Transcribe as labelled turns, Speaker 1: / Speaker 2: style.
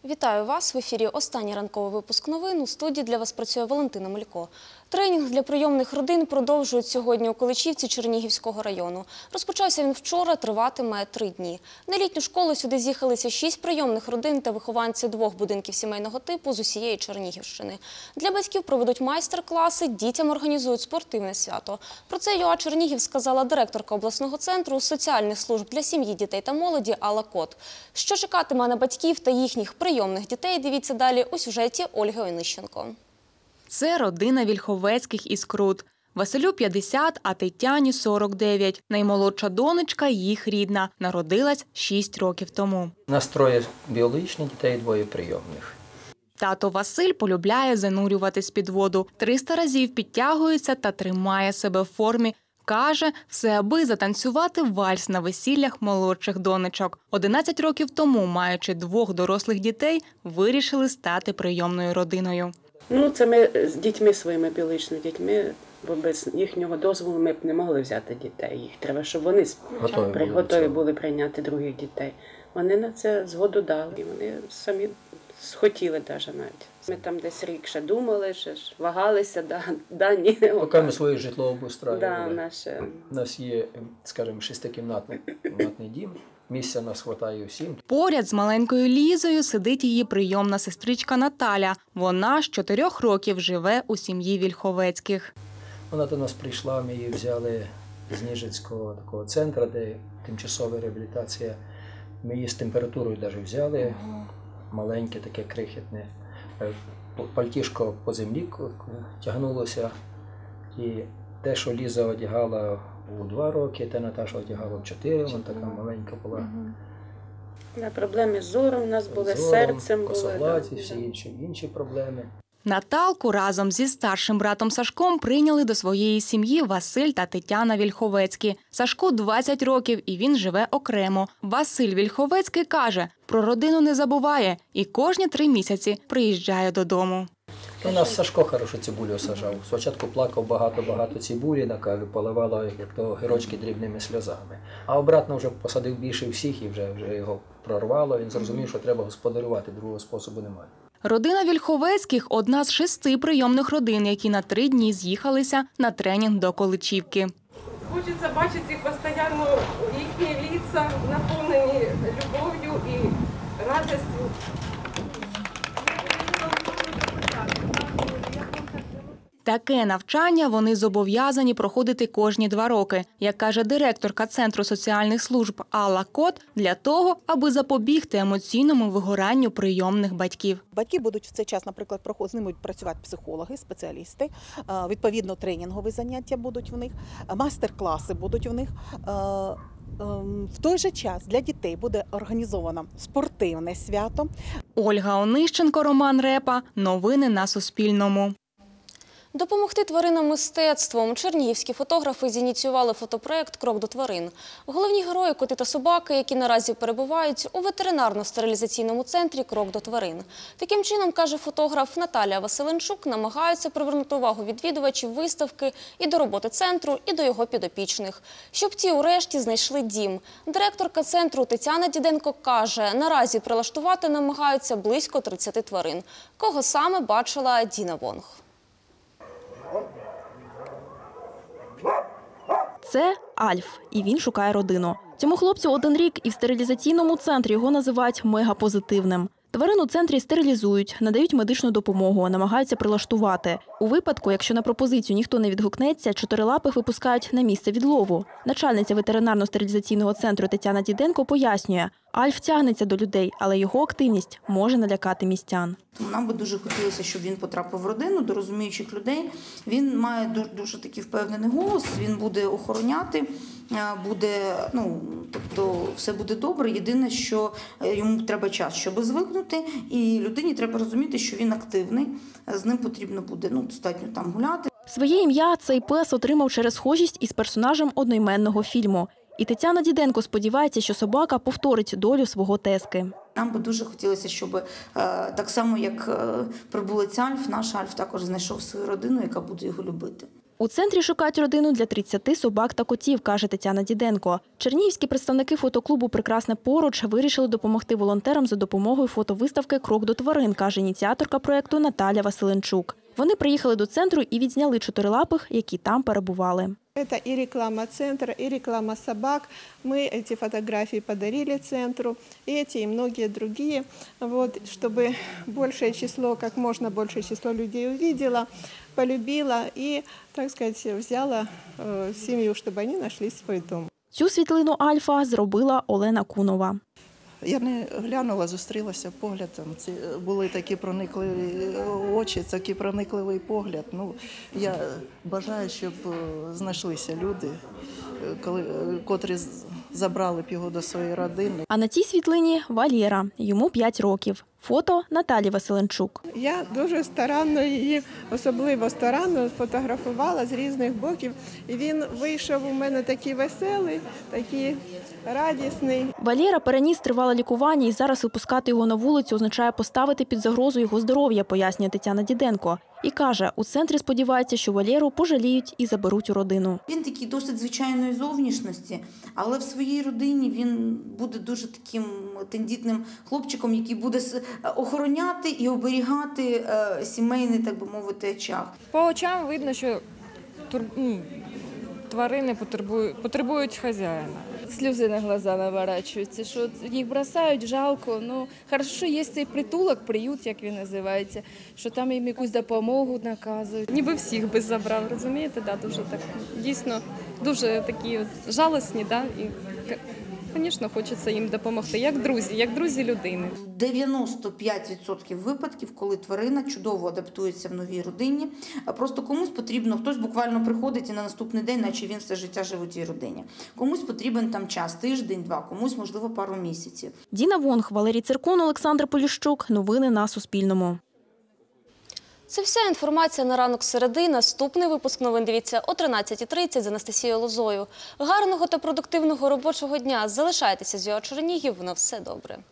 Speaker 1: Вітаю вас! В ефірі останній ранковий випуск новин. У студії для вас працює Валентина Мелько. Тренінг для прийомних родин продовжують сьогодні у Количівці Чернігівського району. Розпочався він вчора, триватиме 3 дні. На літню школу сюди з'їхалися 6 прийомних родин та вихованці 2 будинків сімейного типу з усієї Чернігівщини. Для батьків проведуть майстер-класи, дітям організують спортивне свято. Про це ЮА Чернігів сказала директорка обласного центру соціальних служб для сім'ї, дітей та молоді Алла Кот. Що чекатиме на батьків та їхніх прийомних дітей, дивіться далі у сюжеті Ольги Онищенко.
Speaker 2: Це родина Вільховецьких із Крут. Василю 50, а Тетяні 49. Наймолодша донечка їх рідна. Народилась 6 років тому.
Speaker 3: У нас 3 біологічних дітей, 2 прийомних.
Speaker 2: Тато Василь полюбляє занурюватись під воду. 300 разів підтягується та тримає себе в формі. Каже, все аби затанцювати вальс на весіллях молодших донечок. 11 років тому, маючи 2 дорослих дітей, вирішили стати прийомною родиною.
Speaker 4: Це ми з дітьми, своїми біологічними дітьми, бо без їхнього дозволу ми б не могли взяти дітей. Їх треба, щоб вони готові були прийняти других дітей. Вони на це згоду дали, і вони самі схотіли навіть. Ми там десь рік ще думали, ще ж вагалися, ні.
Speaker 3: Поки ми своє житло обустраювали.
Speaker 4: У
Speaker 3: нас є, скажімо, 6-кімнатний дім. Місця нас вистачає всім.
Speaker 2: Поряд з маленькою Лізою сидить її прийомна сестричка Наталя. Вона з 4 років живе у сім'ї Вільховецьких.
Speaker 3: Вона до нас прийшла, ми її взяли з Ніжинського такого центру, де тимчасова реабілітація. Ми її з температурою навіть взяли, маленьке, таке крихітне. Пальтішко по землі тягнулося. І те, що Ліза одягала у 2 роки, та Наташа одягала в 4, вона така маленька була.
Speaker 4: Проблеми з зором у нас були, з серцем були.
Speaker 3: Косоглазі, всі інші проблеми.
Speaker 2: Наталку разом зі старшим братом Сашком прийняли до своєї сім'ї Василь та Тетяна Вільховецькі. Сашку 20 років і він живе окремо. Василь Вільховецький каже, про родину не забуває і кожні 3 місяці приїжджає додому.
Speaker 3: У нас Сашко хорошо цибулю сажав. Спочатку плакав багато цибулі, поливало як то гірочки дрібними сльозами. А обратно вже посадив більше всіх і вже його прорвало. Він зрозумів, що треба господарювати, другого способу немає.
Speaker 2: Родина Вільховецьких – одна з 6 прийомних родин, які на 3 дні з'їхалися на тренінг до Количівки.
Speaker 5: Хочеться бачити їх постійно, їхні лиця наповнені любов'ю і радістю.
Speaker 2: Таке навчання вони зобов'язані проходити кожні 2 роки, як каже директорка Центру соціальних служб Алла Кот, для того, аби запобігти емоційному вигоранню прийомних батьків.
Speaker 6: Батьки будуть в цей час, наприклад, з ними будуть працювати психологи, спеціалісти, відповідно тренінгові заняття будуть в них, майстер-класи будуть в них. В той же час для дітей буде організовано спортивне свято.
Speaker 2: Ольга Онищенко, Роман Репа. Новини на Суспільному.
Speaker 1: Допомогти тваринам мистецтвом чернігівські фотографи зініціювали фотопроєкт «Крок до тварин». Головні герої – коти та собаки, які наразі перебувають у ветеринарно-стерилізаційному центрі «Крок до тварин». Таким чином, каже фотограф Наталія Василенчук, намагаються привернути увагу відвідувачів виставки і до роботи центру, і до його підопічних. Щоб ті урешті знайшли дім. Директорка центру Тетяна Діденко каже, наразі прилаштувати намагаються близько 30 тварин. Кого саме бачила Діна Вонг.
Speaker 7: Це Альф, і він шукає родину. Цьому хлопцю 1 рік, і в стерилізаційному центрі його називають мегапозитивним. Тварин у центрі стерилізують, надають медичну допомогу, намагаються прилаштувати. У випадку, якщо на пропозицію ніхто не відгукнеться, 4-лапих випускають на місце відлову. Начальниця ветеринарно-стерилізаційного центру Тетяна Діденко пояснює, Альф тягнеться до людей, але його активність може налякати містян.
Speaker 8: Нам би дуже хотілося, щоб він потрапив в родину до розуміючих людей. Він має дуже такий впевнений голос, він буде охороняти, тобто все буде добре. Єдине, що йому треба час, щоб звикнути, і людині треба розуміти, що він активний, з ним потрібно буде достатньо там гуляти.
Speaker 7: Своє ім'я цей пес отримав через схожість із персонажем одноіменного фільму. І Тетяна Діденко сподівається, що собака повторить долю свого тески.
Speaker 8: Нам би дуже хотілося, щоб так само, як прибулець Альф, наш Альф також знайшов свою родину, яка буде його любити.
Speaker 7: У центрі шукають родину для 30 собак та котів, каже Тетяна Діденко. Чернігівські представники фотоклубу «Прекрасне поруч» вирішили допомогти волонтерам за допомогою фотовиставки «Крок до тварин», каже ініціаторка проєкту Наталя Василенчук. Вони приїхали до центру і відзняли чотирилапих, які там перебували.
Speaker 9: Это и реклама центра, и реклама собак. Мы эти фотографии подарили центру, и эти, и многие другие, вот, чтобы большее число, как можно большее число людей увидело, полюбило и, так сказать, взяла семью, чтобы они нашли свой дом.
Speaker 7: Цю світлину Альфа зробила Олена Кунова.
Speaker 10: Я не глянула, зустрілася поглядом. Ці були такі проникливі очі, такий проникливий погляд. Ну, я бажаю, щоб знайшлися люди, котрі забрали б його до своєї родини.
Speaker 7: А на цій світлині Валєра, йому 5 років. Фото Наталі Василенчук.
Speaker 9: Я дуже старанно її, особливо старанно фотографувала з різних боків. І він вийшов у мене такий веселий, такий радісний.
Speaker 7: Валєра переніс тривале лікування і зараз випускати його на вулицю означає поставити під загрозу його здоров'я, пояснює Тетяна Діденко. І каже, у центрі сподіваються, що Валєру пожаліють і заберуть у родину.
Speaker 8: Він такий досить звичайної зовнішності, але в своїй родині він буде дуже таким тендітним хлопчиком, який буде охороняти і оберігати сімейний, так би мовити, очаг.
Speaker 11: По очам видно, що тварини потребують хазяїна. Сльози на глаза наворачуються, що їх бросають, жалко. Ну, хорошо, що є цей притулок, приют, як він називається, що там їм якусь допомогу наказують. Ніби всіх би забрав, розумієте? Да, дуже так, дійсно, дуже такі от жалосні, да, і, звісно, хочеться їм допомогти, як друзі людини.
Speaker 8: 95% випадків, коли тварина чудово адаптується в новій родині. Просто комусь потрібно, хтось буквально приходить і на наступний день, наче він все життя живе у тій родині. Комусь потрібен там час, тиждень-два, комусь, можливо, пару місяців.
Speaker 7: Діна Вонг, Валерій Циркун, Олександр Поліщук. Новини на Суспільному.
Speaker 1: Це вся інформація на ранок середи. Наступний випуск новин дивіться о 13:30 з Анастасією Лозою. Гарного та продуктивного робочого дня. Залишайтеся з ЮА Чернігів. На все добре.